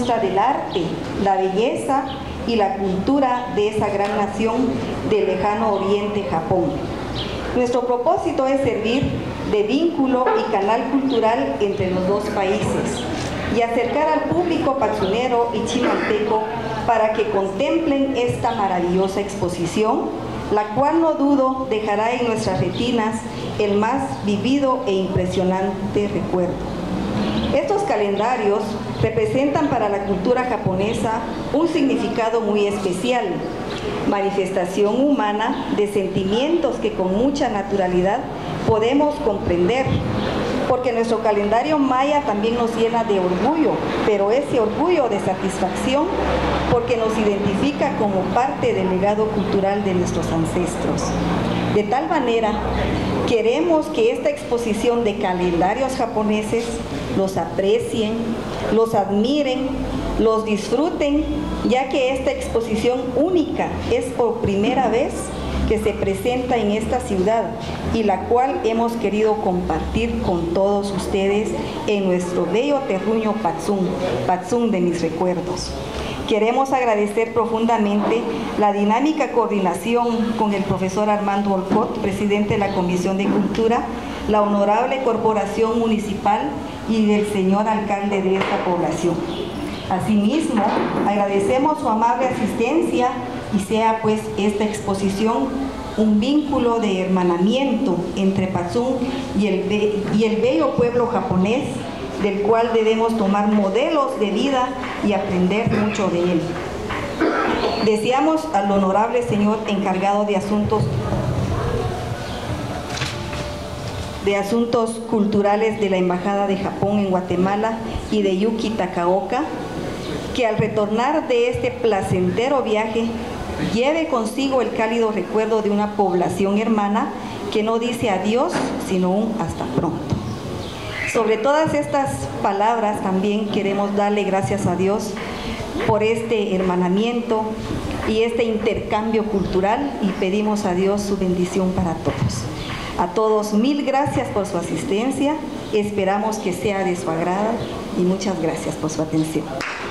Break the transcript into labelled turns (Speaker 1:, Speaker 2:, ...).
Speaker 1: muestra del arte, la belleza y la cultura de esa gran nación del lejano oriente, Japón. Nuestro propósito es servir de vínculo y canal cultural entre los dos países y acercar al público patsunero y chimalteco para que contemplen esta maravillosa exposición, la cual no dudo dejará en nuestras retinas el más vivido e impresionante recuerdo. Estos calendarios representan para la cultura japonesa un significado muy especial, manifestación humana de sentimientos que con mucha naturalidad podemos comprender, porque nuestro calendario maya también nos llena de orgullo, pero ese orgullo de satisfacción porque nos identifica como parte del legado cultural de nuestros ancestros. De tal manera, queremos que esta exposición de calendarios japoneses los aprecien, los admiren, los disfruten, ya que esta exposición única es por primera vez que se presenta en esta ciudad y la cual hemos querido compartir con todos ustedes en nuestro bello terruño Patzún, Patzún de mis recuerdos. Queremos agradecer profundamente la dinámica coordinación con el profesor Armando Olcott, presidente de la Comisión de Cultura, la honorable corporación municipal y del señor alcalde de esta población. Asimismo, agradecemos su amable asistencia y sea pues esta exposición un vínculo de hermanamiento entre Patzún y el bello pueblo japonés, del cual debemos tomar modelos de vida y aprender mucho de él. Deseamos al honorable señor encargado de asuntos culturales de la Embajada de Japón en Guatemala y de Yuki Takaoka, que al retornar de este placentero viaje lleve consigo el cálido recuerdo de una población hermana que no dice adiós, sino un hasta pronto. Sobre todas estas palabras también queremos darle gracias a Dios por este hermanamiento y este intercambio cultural y pedimos a Dios su bendición para todos. A todos mil gracias por su asistencia, esperamos que sea de su agrado y muchas gracias por su atención.